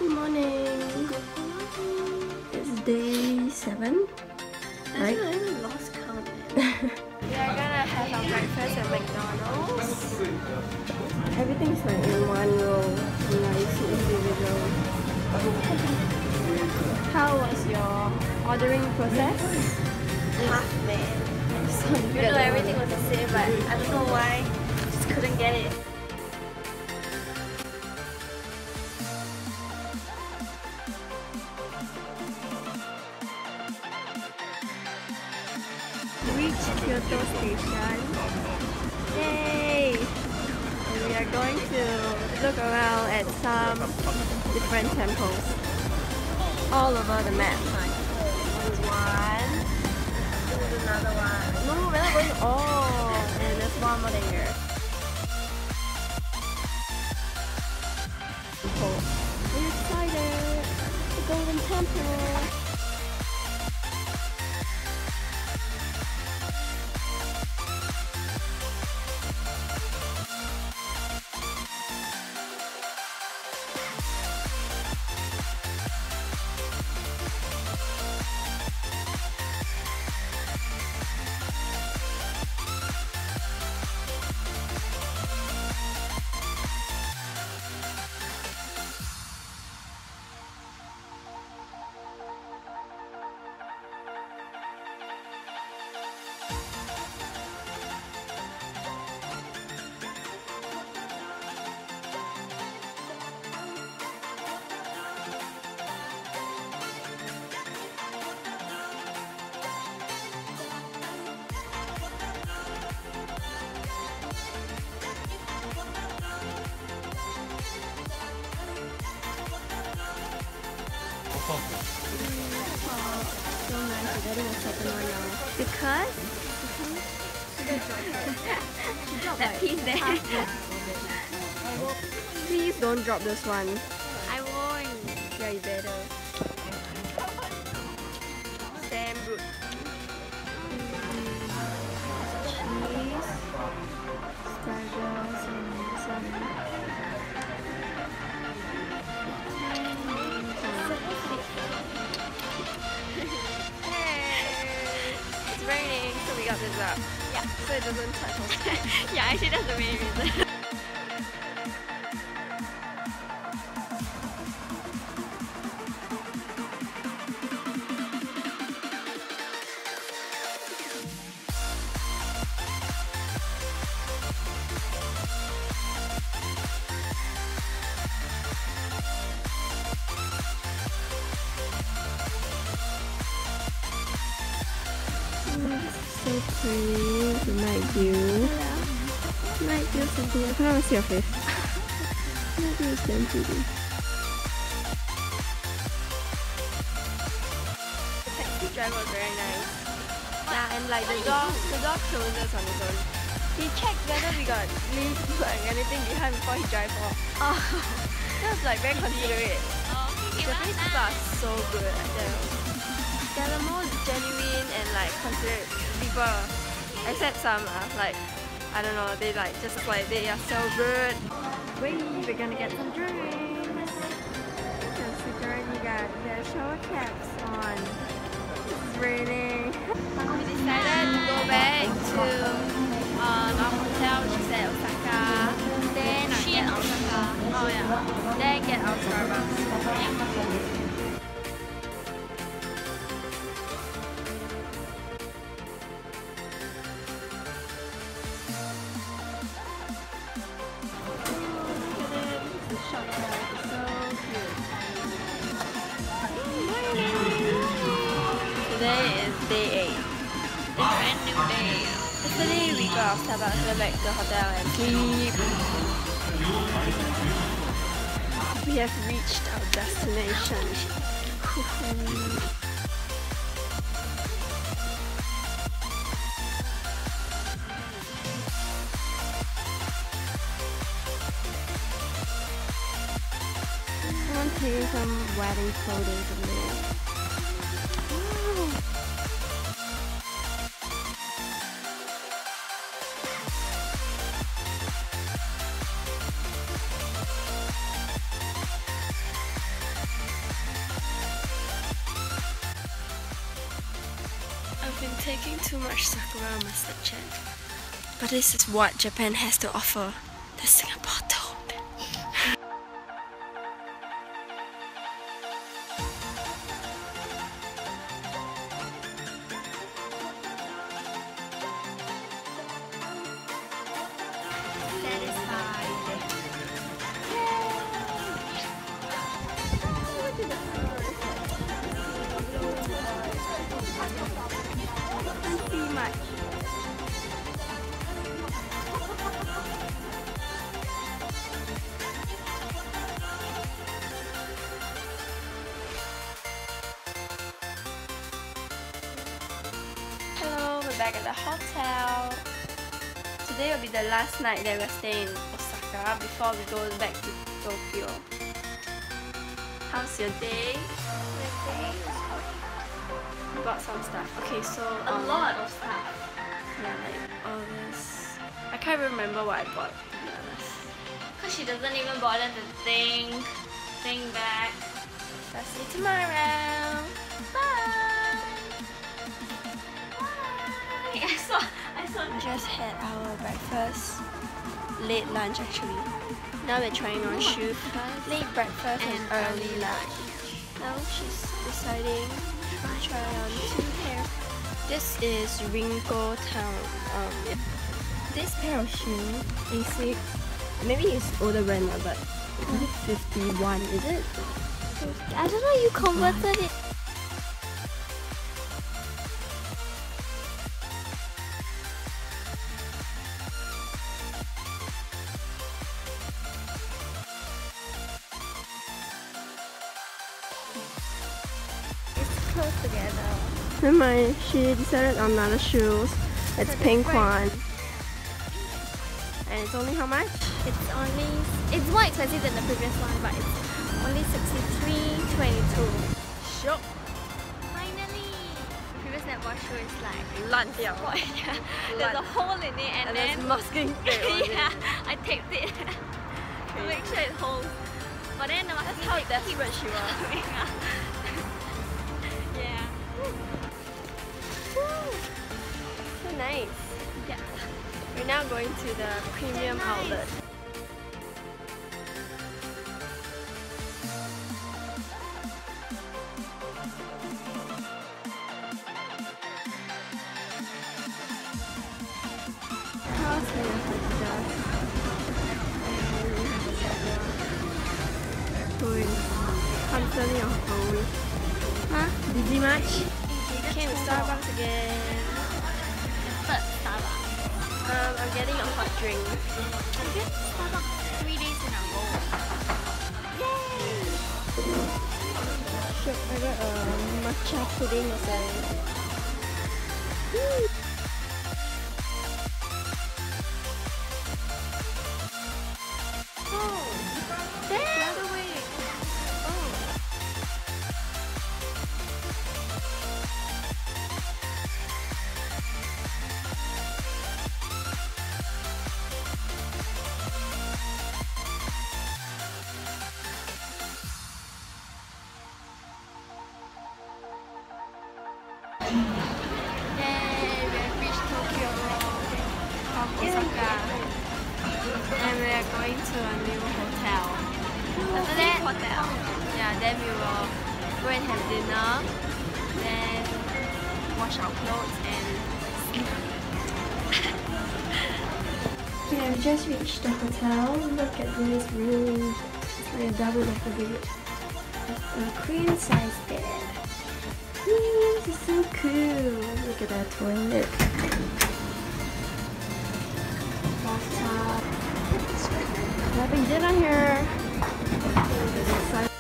Good morning. It's day 7, right? I even lost count. We are gonna have our breakfast at McDonald's. Everything's like in one row, nice individual. How was your ordering process? Half man. Even though everything was the same, but I don't know why, just couldn't get it. Reached Kyoto station. Yay! And we are going to look around at some different temples all over the map. One. This is another one. No, we're not going all. And there's one more there. We're excited! The Golden Temple! So nice, we're getting a second one now. Because that piece there. Please don't drop this one. I won't. Yeah, you better. Damn good. Cheese, asparagus, and some. It's raining, so we got this up. Yeah, so it doesn't touch us. Yeah, actually that's the main reason. So pretty, the night view. Night view something. I can't even see your face. Night view is damn pretty. The taxi driver was very nice. Yeah, and like the door closes on its own. He checked whether we got leave like anything behind before he drive off. Oh, That was like very considerate. Japanese people are so good at them. They're the most genuine and like considerate people. Except some like, I don't know, they like just like they are so good. wait, we're gonna get some drinks. Because we already got their shower caps on. It's raining. We decided to go back to our hotel, which is at Osaka. Then get Osaka. Oh yeah. Then get our Starbucks. Today is day 8. It's a brand new day. Yesterday we got off Starbucks, went back to the hotel and sleep. We have reached our destination. Someone taking some wedding photos of me. been taking too much Sakura mustard chen. But this is what Japan has to offer. The Singapore don't. Hello, we're back at the hotel. Today will be the last night that we're staying in Osaka before we go back to Tokyo. How's your day? My day is You bought some stuff. Okay, so a lot of stuff. Yeah, like all this. I can't even remember what I bought, to be honest. Because she doesn't even bother to think back. I'll see you tomorrow. Bye! I saw We just had our breakfast. Late lunch actually. Now we're trying on shoes. Late breakfast and early lunch. Now she's deciding to try on 2 pairs. This is Rinku Town. Yeah. This pair of shoes, basic. Maybe it's older brand now, but 51, is it? I don't know, you converted it. It's close together. Never mind, she decided on another shoes. It's pink one. And it's only how much? It's more expensive than the previous one, but it's only 63.22. Sure. Finally! Previous netball shoe is like 烂掉. yeah, there's a hole in it and there's then masking tape on it. yeah, I taped it to make sure it holds. But then the masking How tape desperate keeps she was. coming out. Yeah. So nice. Yeah. We're now going to the Premium Outlet. Constantly on phone. Huh? Busy much? Came to Starbucks again. Third Starbucks. I'm getting a hot drink. Okay. Starbucks 3 days in a row. Yay! Sure, I got a matcha pudding or something. Oh, there! The other way. Oh. Yay, we have reached Tokyo from Osaka. And we are going to a new hotel. After that, hotel. Yeah, then we will go and have dinner, then wash our clothes and sleep. We have just reached the hotel. Look at this room. It's like a double-decker bed. A queen size bed. This is so cool. Look at that toilet. Bathtub. Having dinner here.